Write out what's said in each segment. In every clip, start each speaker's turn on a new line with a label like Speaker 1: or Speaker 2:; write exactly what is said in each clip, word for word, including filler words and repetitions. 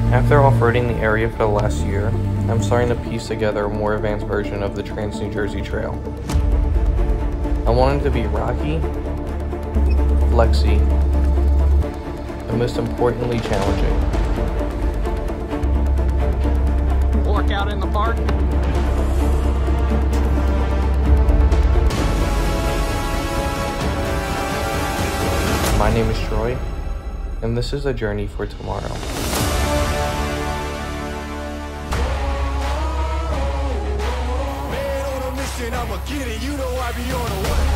Speaker 1: After off-roading the area for the last year, I'm starting to piece together a more advanced version of the Trans-New Jersey Trail. I want it to be rocky, flexy, and most importantly challenging.
Speaker 2: Workout in the park.
Speaker 1: My name is Troy, and this is a journey for tomorrow.
Speaker 3: I'ma get it, you know I be on the way.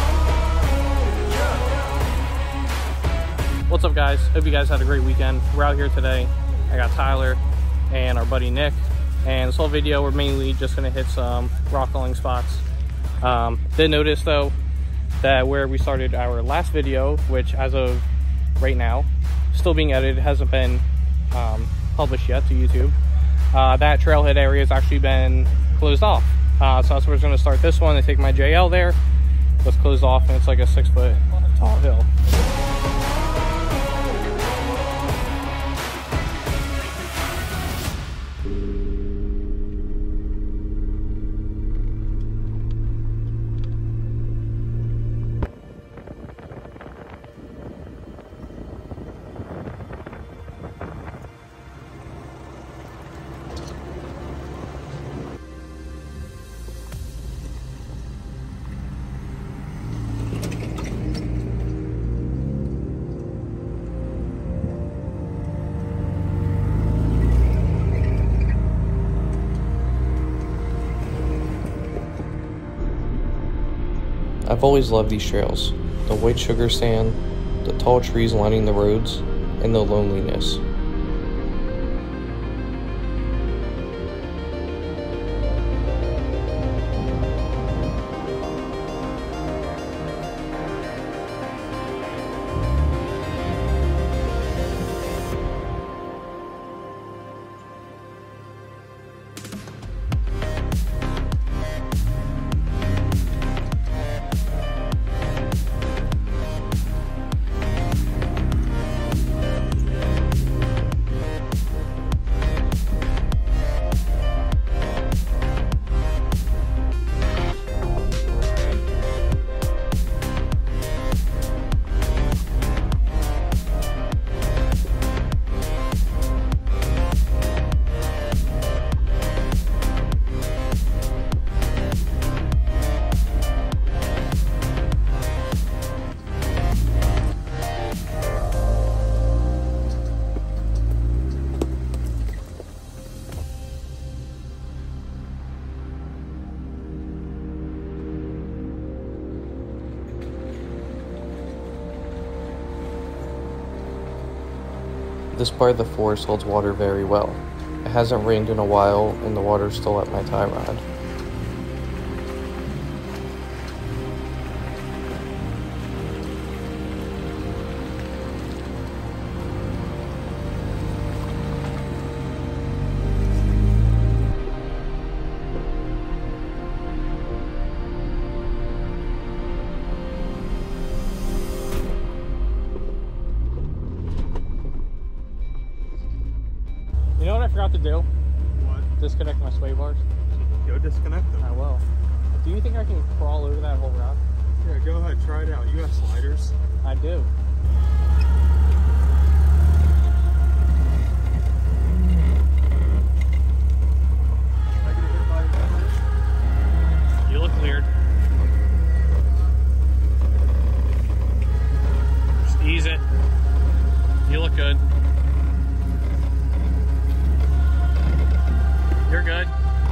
Speaker 3: Yeah.
Speaker 2: What's up, guys? Hope you guys had a great weekend. We're out here today. I got Tyler and our buddy Nick, and this whole video we're mainly just gonna hit some rock hauling spots. Um, did notice though that where we started our last video, which as of right now, still being edited, hasn't been um, published yet to YouTube, uh, that trailhead area has actually been closed off. Uh, so that's where we're going to start this one. I take my J L there, it's closed off, and it's like a six foot tall hill.
Speaker 1: I've always loved these trails, the white sugar sand, the tall trees lining the roads, and the loneliness. This part of the forest holds water very well. It hasn't rained in a while, and the water's still at my tie rod.
Speaker 2: You know what I forgot to do?
Speaker 4: What?
Speaker 2: Disconnect my sway bars.
Speaker 4: Go disconnect them.
Speaker 2: I will. Do you think I can crawl over that whole route?
Speaker 4: Yeah, go ahead, try it out. You have sliders.
Speaker 2: I do. You look weird. Just ease it. You look good. You're good.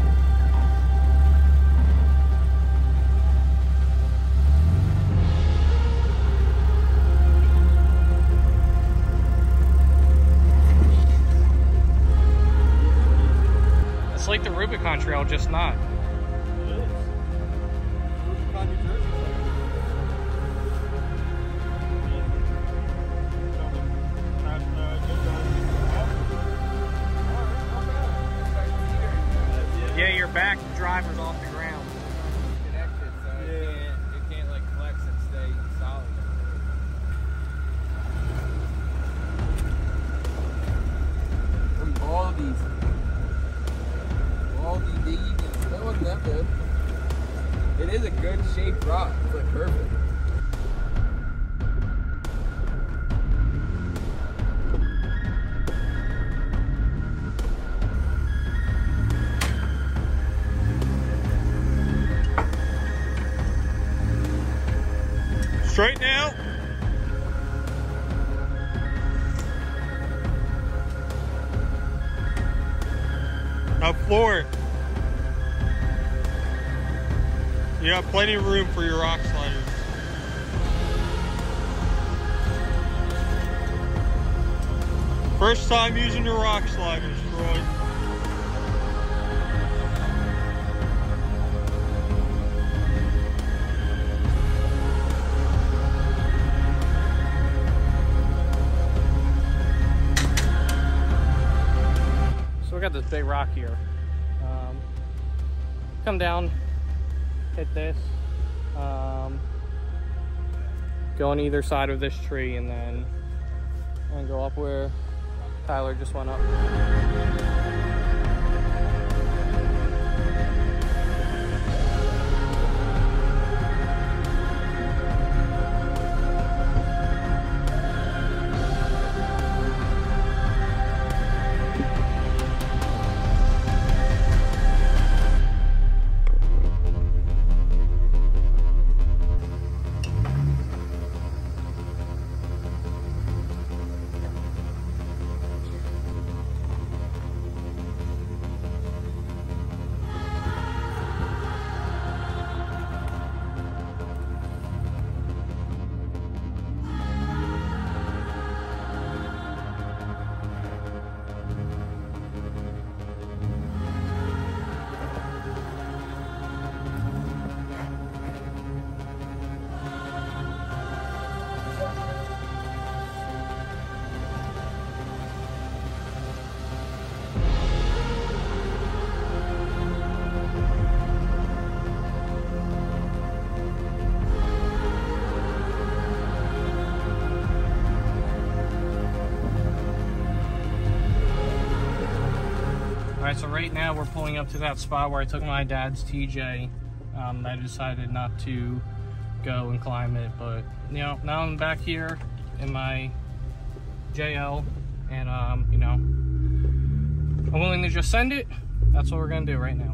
Speaker 2: It's like the Rubicon Trail, just not.
Speaker 4: It is. Rubicon, New Jersey.
Speaker 2: Yeah, your back driver's off the ground.
Speaker 5: Connected, so
Speaker 4: Yeah.
Speaker 5: it can't, it can't like flex and stay solid.
Speaker 4: I'm
Speaker 5: is a good shaped rock. It's like perfect.
Speaker 4: Straighten out. Now floor it. You have plenty of room for your rock sliders. First time using your rock sliders, Troy.
Speaker 2: So we got this big rock here. Um, come down, hit this, um, go on either side of this tree, and then and go up where Tyler just went up. Alright, so right now we're pulling up to that spot where I took my dad's T J. Um, I decided not to go and climb it, but you know, now I'm back here in my J L, and um, you know, I'm willing to just send it. That's what we're gonna do right now.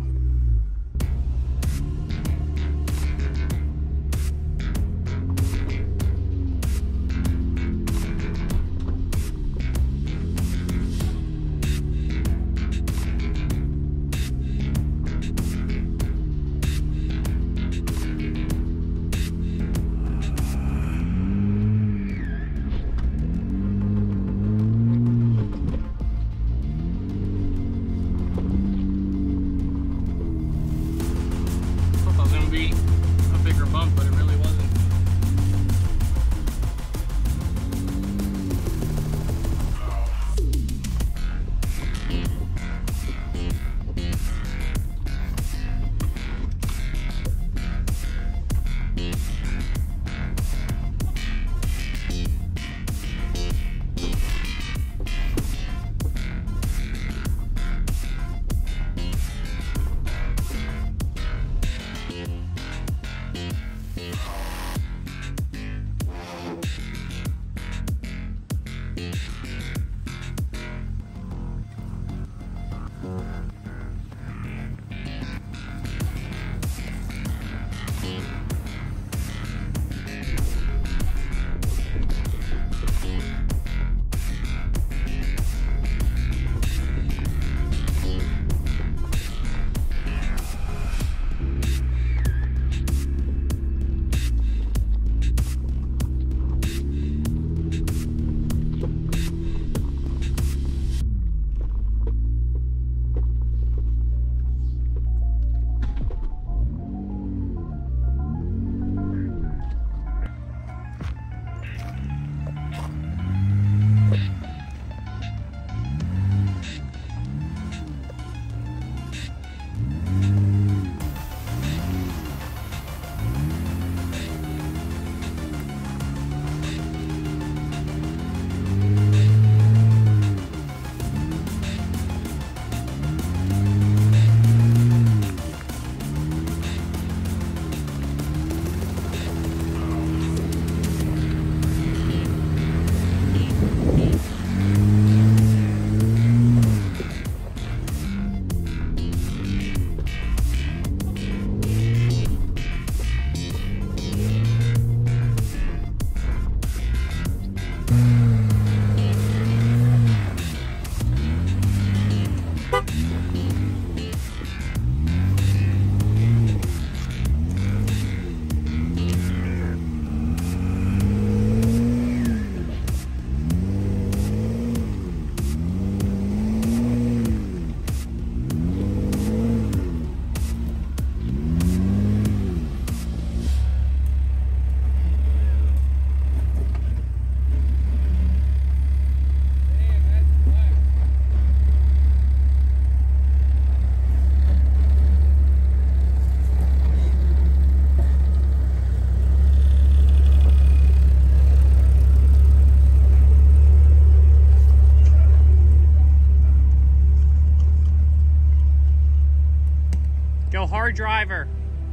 Speaker 2: hard driver.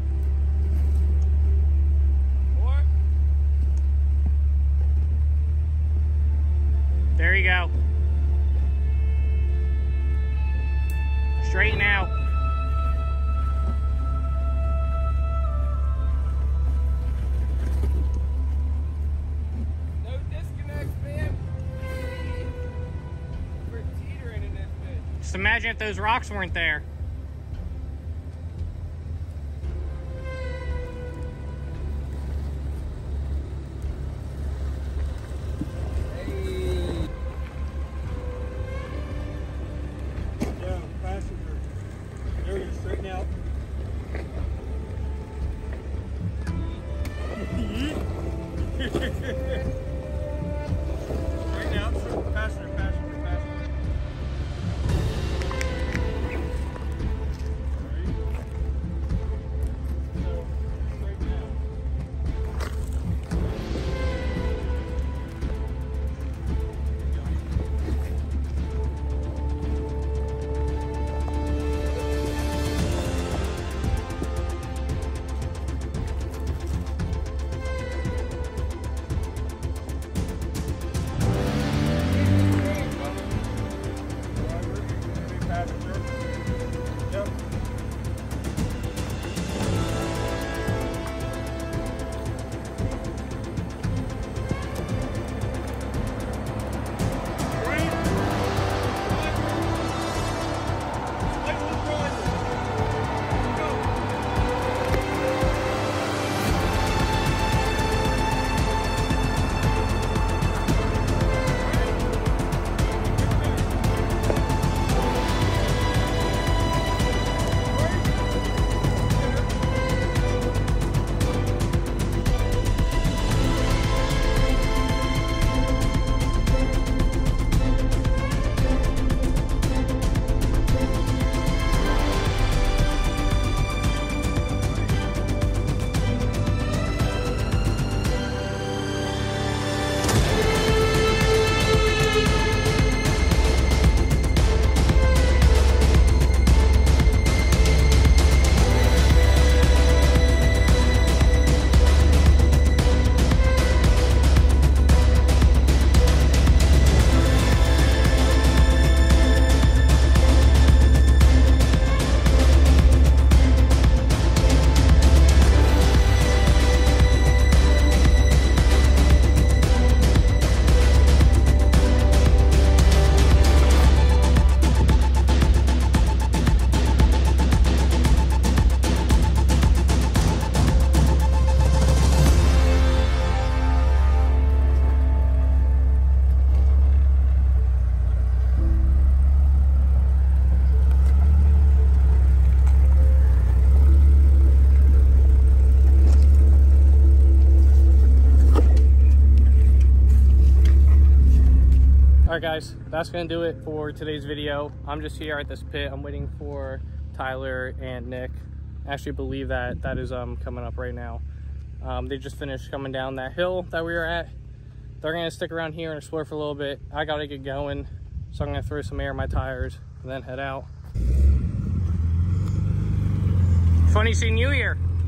Speaker 4: What?
Speaker 2: There you go. Straighten out.
Speaker 5: No disconnects, man. We're teetering in this bitch.
Speaker 2: Just imagine if those rocks weren't there.
Speaker 4: Yeah, passenger. There you straighten out. Straighten out. Passenger, passenger, passenger. Alright. So, straighten out.
Speaker 2: Alright guys, that's gonna do it for today's video. I'm just here at this pit. I'm waiting for Tyler and Nick. I actually believe that that is um coming up right now. Um, they just finished coming down that hill that we were at. They're gonna stick around here and explore for a little bit. I gotta get going, so I'm gonna throw some air in my tires and then head out. Funny seeing you here.